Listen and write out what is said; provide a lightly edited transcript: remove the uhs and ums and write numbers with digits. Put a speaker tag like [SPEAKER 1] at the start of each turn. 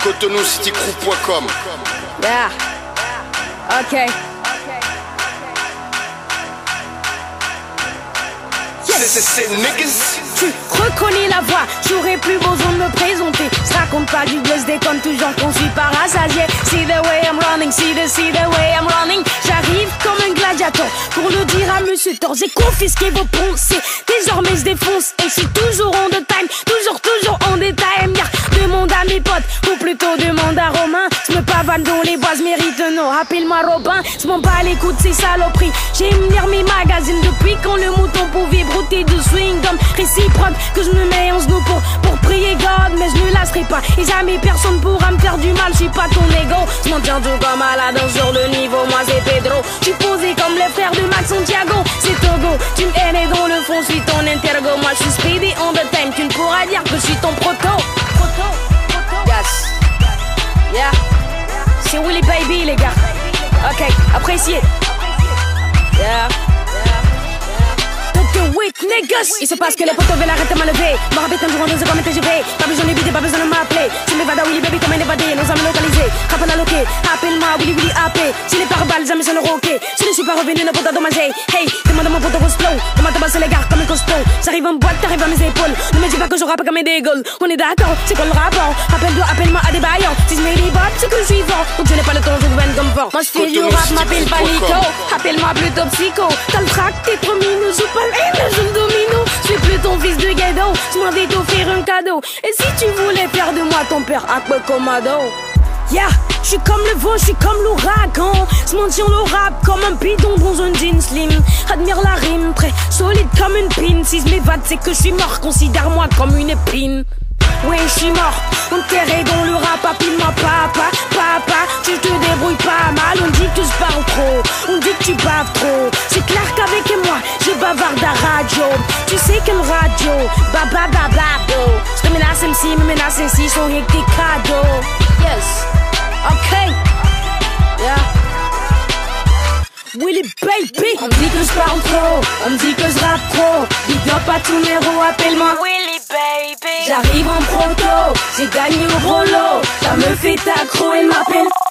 [SPEAKER 1] CotonouCityCrew.com.
[SPEAKER 2] Yeah. Ok.
[SPEAKER 1] C'est niggas.
[SPEAKER 2] Tu reconnais la voix, j'aurais plus besoin de me présenter. Ça raconte pas du buzz, déconne toujours qu'on suit par rassasié. See the way I'm running, see the way I'm running. J'arrive comme un gladiateur pour le dire à Monsieur Thor. J'ai confisqué vos pensées, désormais je défonce. Et je suis toujours on the time, toujours on détail. Demande à mes potes, ou plutôt demande à Romain. Je me pavane dans les bois, je mérite non. Appelle-moi Robin, je m'en bats les coups de ces saloperies. J'aime lire mes magazines depuis quand le mouton pouvait brouter du swing comme réciproque. Que je me mets en genou pour prier God, mais je ne lasserai pas. Et jamais personne pourra me faire du mal, je suis pas ton ego. Je m'en tiens tout comme Aladdin sur le niveau, moi c'est Pedro. Je suis posé comme les frères de Max Santiago. C'est Togo, tu me haies dans le fond, je suis ton intergo. Moi je suis speedy on the time, tu ne pourras dire que je suis ton proto. Yes. Yeah. C'est Willy Baby les gars. Ok, appréciez. Yeah. Il se passe que les potos veulent arrêter de m'enlever. Me rappelle un jour en deux comme TGV. Pas besoin d'éviter, pas besoin de m'appeler. Tu m'évades à Willy Baby comme un évadé. Nos âmes localisées, rappel à loquer. Appelle-moi Willy AP. Si les pare-balles jamais sont le roquet. Si je ne suis pas revenu, ne peut t'endommager. Hey, demande mon poteau Rosplot. Comment tabasser les gars comme un costaud. J'arrive en boîte, t'arrives à mes épaules. Ne me dis pas que je rappe comme un dégueule. On est d'accord, c'est quoi le rapport? Appelle-toi, appelle-moi à des baillants. Si je mets les bottes, c'est que je suis fort. Donc je n'ai pas le temps, je vous comme fort. Moi je fais du rap, m'appelle pas Nico. Appelle-moi plutôt Psycho. T'as le track, t'es promis, nous joue pas le jeu de domino. Je suis plus ton fils de ghetto. Je m'en vais t'offrir un cadeau. Et si tu voulais faire de moi ton père, un peu commando. Yeah, je suis comme le vent, je suis comme l'ouragan. Je m'en tire le rap comme un bidon dans un jean slim. Admire la rime, très solide comme une pine. Si je m'évade, c'est que je suis mort. Considère-moi comme une épine. Ouais, je suis mort, enterré dans le rap. Appelle-moi papa, tu te débrouilles pas mal. On dit que je parle trop, on dit que tu baves trop. C'est clair qu'avec moi, je bavarde à radio. Tu sais quelle radio, je te menace MC, me menace MC, sont avec des cadeaux. Yes, ok, yeah. Willy Baby. On me dit que je parle trop, on me dit que je rappe trop. Big up à tous mes roues, appelle-moi Willy Baby. J'arrive en proto, j'ai gagné au rolo. Ça me fait accro et m'appelle